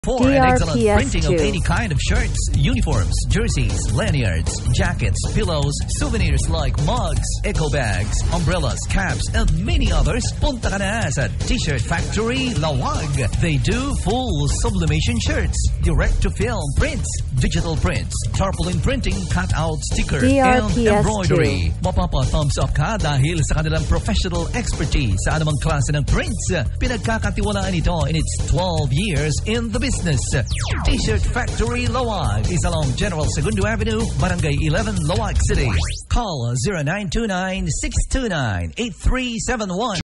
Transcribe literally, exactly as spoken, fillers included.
For an excellent D R P S printing of any kind of shirts, uniforms, jerseys, lanyards, jackets, pillows, souvenirs like mugs, eco bags, umbrellas, caps, and many others, punta ka na sa T-Shirt Factory Laoag. They do full sublimation shirts, direct-to-film prints, digital prints, tarpaulin printing, cut-out sticker, D R P S and embroidery. Mapapa-thumbs up ka dahil sa kanilang professional expertise sa anumang klase ng prints. Pinagkakatiwalaan ito in its twelve years in the business. T-Shirt Factory Laoag is along General Segundo Avenue, Barangay eleven, Laoag City. Call zero nine two nine, six two nine, eight three seven one.